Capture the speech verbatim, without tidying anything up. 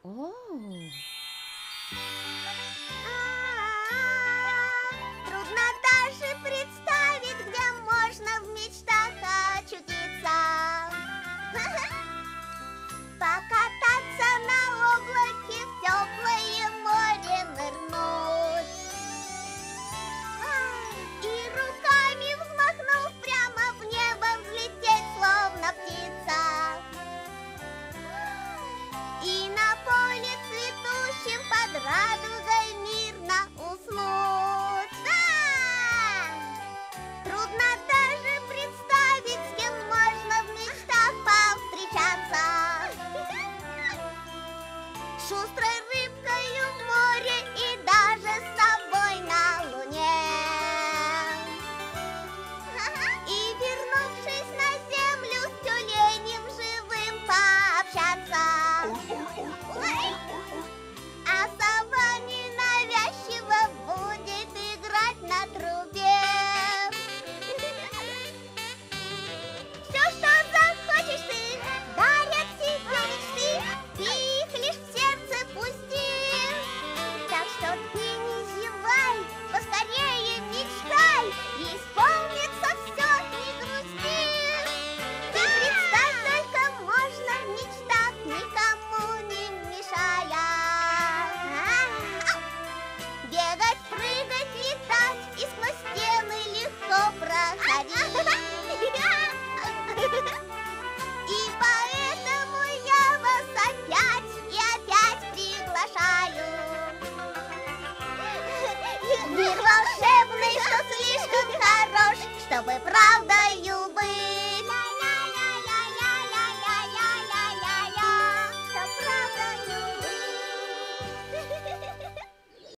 О. Трудно даже представить, где можно в мечтах очутиться. Покататься на облаке, в теплое море нырнуть. И руками взмахнув, прямо в небо взлететь, словно птица. И на поле цветущем под радугой мирно уснуть. Да! Трудно даже представить, с кем можно в мечтах повстречаться. Шустрой рыбкою в море и даже с собой на луне. И, вернувшись на землю, с тюленем живым пообщаться. А сова ненавязчиво будет играть на трубе. Все, что захочешь ты, дарят тебе мечты, ты их лишь в сердце пусти. Так что ты не зевай, поскорее мечтай, и исполнится все, не грусти. Ты представь, только можно в мечтах, никому не мешая. Бегать, прыгать, летать и сквозь стены легко проходить. И поэтому я вас опять и опять приглашаю. Мир волшебный, что слишком хорош, чтобы правдою